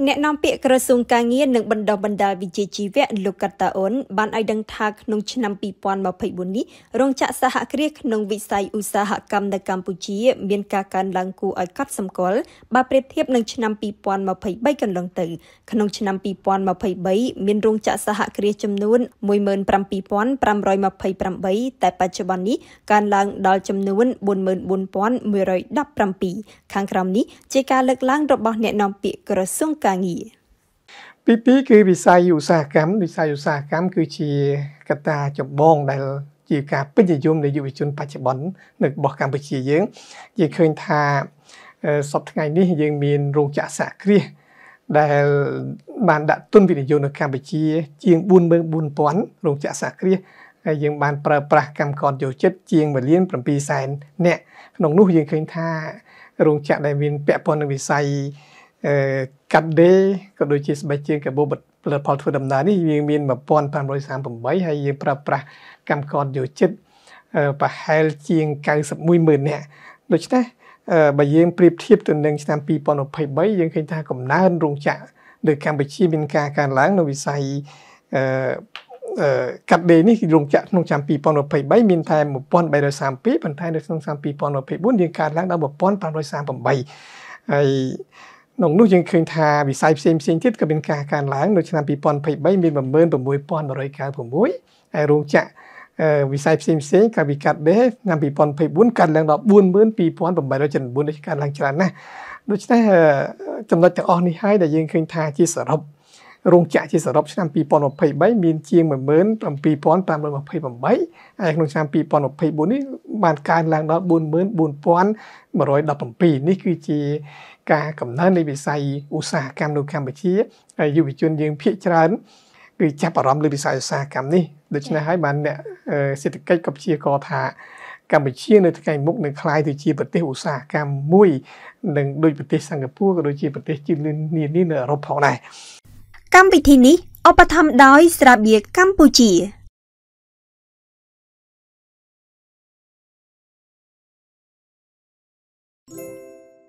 អ្នកនាំពាក្យក្រសួងការងារនិងបណ្ដុះបណ្ដាលវិជ្ជាជីវៈលោកកតាអូនបានឲ្យដឹងថាក្នុងឆ្នាំ2024នេះរោងចក្រសហគ្រាសក្នុងវិស័យឧស្សាហកម្មនៅកម្ពុជាមានការកើនឡើងគួរឲ្យកត់សម្គាល់បើប្រៀបធៀបនឹងឆ្នាំ2023កន្លងទៅក្នុងឆ្នាំ2023មានរោងចក្រសហគ្រាសចំនួន 17528 តែបច្ចុប្បន្ននេះកើនឡើងដល់ចំនួន 44117 ខាងក្រោមនេះជាការលើកឡើងរបស់អ្នកនាំពាក្យក្រសួងការងារពីគឺវិស័យឧស្សាហកម្មគឺជាកត្តាចម្បងដែលជាការពេញនិយមនៃយុវជនបច្ចុប្បន្ននៅរបស់កម្ពុជាយើងឃើញថាសប្តាហ៍ថ្ងៃនេះយើងមានរោងចក្រសហគ្រាសដែលបានដាក់ទុនវិនិយោគនៅកម្ពុជាជាង 44000 រោងចក្រសហគ្រាសហើយយើងបានប្រើប្រាស់កម្មករយោចិត្តជាង 1,700,000 នាក់ក្នុងនោះយើងឃើញថារោងចក្រដែលមានពាក់ព័ន្ធនឹងវិស័យកាត់ដេរក៏ដូចជាស្បែកជើងកាបូបផលិតផលធ្វើដំណើរនេះយើងមាន 1538 ហើយយើងប្រើប្រាស់កម្មករយោចិត្តប្រហែលជាង 910,000 នាក់ដូច្នេះបើយើងប្រៀបធៀបទៅនឹងឆ្នាំ2023យើងឃើញថាកំណើនរោងចក្រនៅកម្ពុជាមានការកើនឡើងនៅវិស័យកាត់ដេរនេះរោងចក្រក្នុងឆ្នាំ2023មានតែ1332ប៉ុន្តែនៅក្នុងឆ្នាំ2024យើងកើនឡើងដល់ 1538 ហើយក្នុងនោះយើងឃើញថាវិស័យផ្សេងទៀតក៏មានការកើនឡើងនៅឆ្នាំ2023មាន 16196 ហើយរោងចក្រវិស័យផ្សេងក៏វិកាត់ដែរឆ្នាំ2024កើនឡើងដល់ 42874 នេះកើនឡើងច្រើនណាស់ដូច្នេះចំណុចទាំងអស់នេះហើយដែលយើងឃើញថាជាសរុបរោងចក្រជាសរុបឆ្នាំ2023មានជាង 17528 ហើយក្នុងឆ្នាំ2024នេះបានកើនឡើងដល់ 44117 នេះគឺជាការកំណើននៃវិស័យឧស្សាហកម្មនៅកម្ពុជាហើយយុវជនយើងភាគច្រើនគឺចាប់អារម្មណ៍លើវិស័យឧស្សាហកម្មនេះដូច្នេះហើយបានអ្នកសេដ្ឋកិច្ចក៏ព្យាករណ៍ថាកម្ពុជានៅថ្ងៃមុខនឹងក្លាយទៅជាប្រទេសឧស្សាហកម្មមួយនឹងដូចប្រទេសសិង្ហបុរីក៏ដូចជាប្រទេសជឿនលឿននានានៅអឺរ៉ុបផងដែរកម្មវិធីនេះឧបត្ថម្ភដោយស្រាបៀរកម្ពុជា